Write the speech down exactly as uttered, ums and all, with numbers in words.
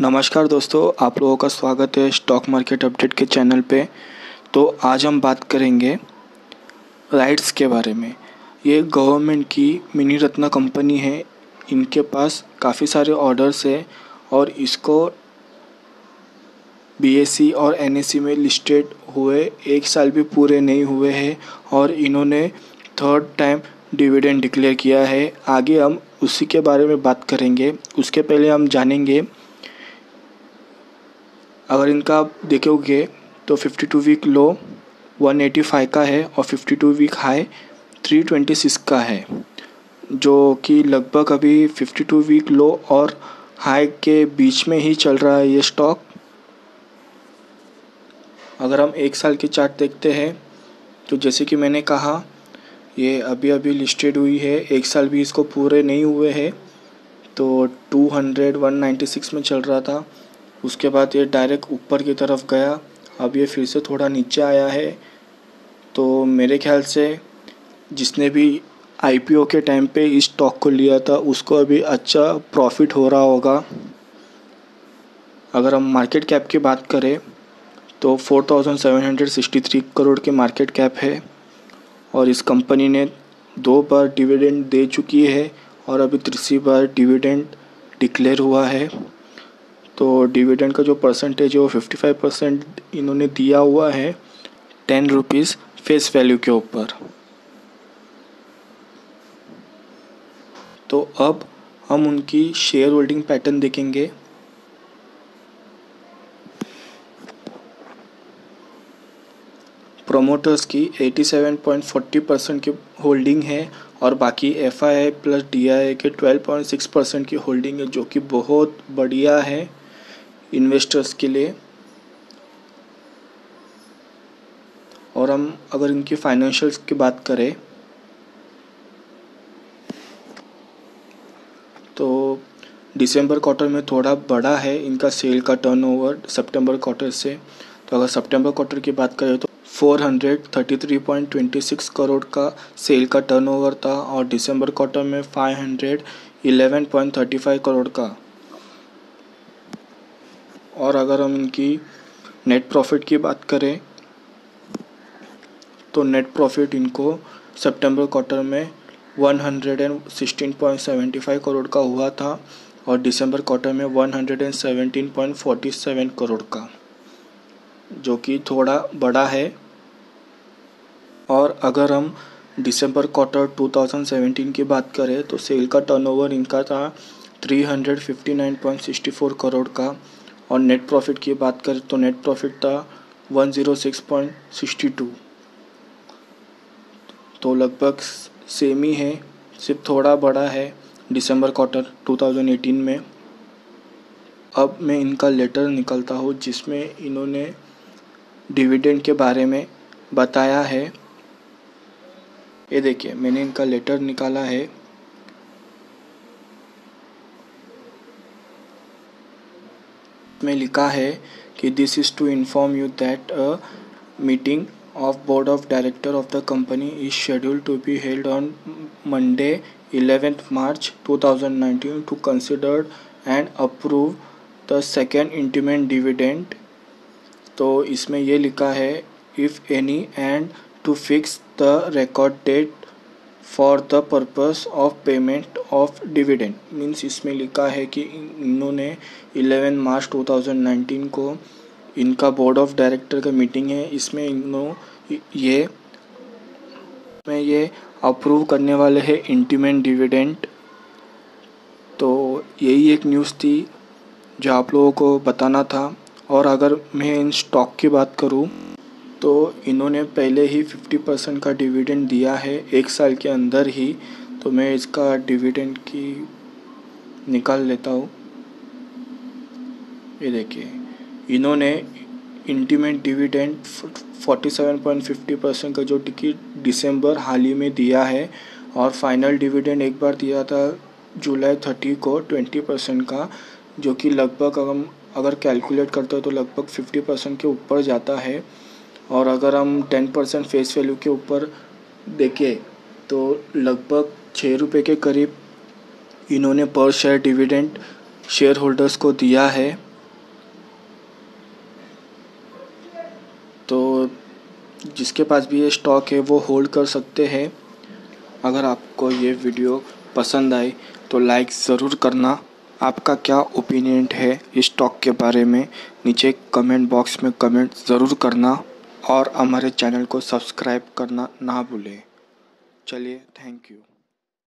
नमस्कार दोस्तों, आप लोगों का स्वागत है स्टॉक मार्केट अपडेट के चैनल पे। तो आज हम बात करेंगे राइट्स के बारे में। ये गवर्नमेंट की मिनी रत्न कंपनी है। इनके पास काफ़ी सारे ऑर्डर्स है और इसको बीएसई और एनएसई में लिस्टेड हुए एक साल भी पूरे नहीं हुए हैं और इन्होंने थर्ड टाइम डिविडेंड डिक्लेयर किया है। आगे हम उसी के बारे में बात करेंगे। उसके पहले हम जानेंगे, अगर इनका आप देखोगे तो बावन वीक लो एक सौ पचासी का है और बावन वीक हाई तीन सौ छब्बीस का है, जो कि लगभग अभी बावन वीक लो और हाई के बीच में ही चल रहा है ये स्टॉक। अगर हम एक साल की चार्ट देखते हैं तो जैसे कि मैंने कहा, ये अभी अभी लिस्टेड हुई है, एक साल भी इसको पूरे नहीं हुए हैं। तो दो सौ, एक सौ छियानवे में चल रहा था, उसके बाद ये डायरेक्ट ऊपर की तरफ गया। अब ये फिर से थोड़ा नीचे आया है। तो मेरे ख्याल से जिसने भी आईपीओ के टाइम पे इस स्टॉक को लिया था उसको अभी अच्छा प्रॉफिट हो रहा होगा। अगर हम मार्केट कैप की बात करें तो चार हज़ार सात सौ तिरसठ करोड़ की मार्केट कैप है और इस कंपनी ने दो बार डिविडेंड दे चुकी है और अभी तीसरी बार डिविडेंड डिक्लेयर हुआ है। तो डिविडेंड का जो परसेंटेज है वो पचपन परसेंट इन्होंने दिया हुआ है टेन रुपीज़ फेस वैल्यू के ऊपर। तो अब हम उनकी शेयर होल्डिंग पैटर्न देखेंगे। प्रोमोटर्स की सत्तासी पॉइंट चार शून्य परसेंट की होल्डिंग है और बाकी एफआईआई प्लस डीआईआई के बारह पॉइंट छह परसेंट की होल्डिंग है, जो कि बहुत बढ़िया है इन्वेस्टर्स के लिए। और हम अगर इनकी फाइनेंशियल्स की बात करें तो दिसंबर क्वार्टर में थोड़ा बड़ा है इनका सेल का टर्नओवर सितंबर क्वार्टर से। तो अगर सितंबर क्वार्टर की बात करें तो चार सौ तैंतीस पॉइंट दो छह करोड़ का सेल का टर्नओवर था और दिसंबर क्वार्टर में पाँच सौ ग्यारह पॉइंट तीस करोड़ का। और अगर हम इनकी नेट प्रॉफिट की बात करें तो नेट प्रॉफिट इनको सितंबर क्वार्टर में एक सौ सोलह पॉइंट सात पाँच करोड़ का हुआ था और दिसंबर क्वार्टर में एक सौ सत्रह पॉइंट चार सात करोड़ का, जो कि थोड़ा बड़ा है। और अगर हम दिसंबर क्वार्टर दो हज़ार सत्रह की बात करें तो सेल का टर्नओवर इनका था तीन सौ उनसठ पॉइंट छह चार करोड़ का और नेट प्रॉफिट की बात करें तो नेट प्रॉफिट था एक सौ छह पॉइंट छह दो। तो लगभग सेम ही है, सिर्फ थोड़ा बड़ा है दिसंबर क्वार्टर दो हज़ार अठारह में। अब मैं इनका लेटर निकलता हूँ जिसमें इन्होंने डिविडेंड के बारे में बताया है। ये देखिए, मैंने इनका लेटर निकाला है। में लिखा है कि this is to inform you that a meeting of board of director of the company is scheduled to be held on Monday eleventh March two thousand nineteen to consider and approve the second interim dividend। तो इसमें ये लिखा है if any and to fix the record date for the purpose of payment of dividend। Means इसमें लिखा है कि इन्होंने ग्यारह मार्च दो हज़ार उन्नीस को इनका बोर्ड ऑफ डायरेक्टर का मीटिंग है, इसमें इन्होंने ये में ये अप्रूव करने वाले हैं इंटीमेंट डिविडेंड। तो यही एक न्यूज़ थी जो आप लोगों को बताना था। और अगर मैं इन स्टॉक की बात करूं तो इन्होंने पहले ही पचास परसेंट का डिविडेंड दिया है एक साल के अंदर ही। तो मैं इसका डिविडेंड की निकाल लेता हूं। ये देखिए, इन्होंने इंटीमेट डिविडेंड सैंतालीस पॉइंट पचास परसेंट का जो टिकट दिसंबर हाल ही में दिया है और फाइनल डिविडेंड एक बार दिया था जुलाई तीस को बीस परसेंट का, जो कि लगभग हम अगर कैलकुलेट करते हो तो लगभग पचास परसेंट के ऊपर जाता है। और अगर हम दस परसेंट फेस वैल्यू के ऊपर देखें तो लगभग छः रुपये के करीब इन्होंने पर शेयर डिविडेंड शेयर होल्डर्स को दिया है। जिसके पास भी ये स्टॉक है वो होल्ड कर सकते हैं। अगर आपको ये वीडियो पसंद आई तो लाइक ज़रूर करना। आपका क्या ओपिनियन है इस स्टॉक के बारे में नीचे कमेंट बॉक्स में कमेंट ज़रूर करना और हमारे चैनल को सब्सक्राइब करना ना भूलें। चलिए, थैंक यू।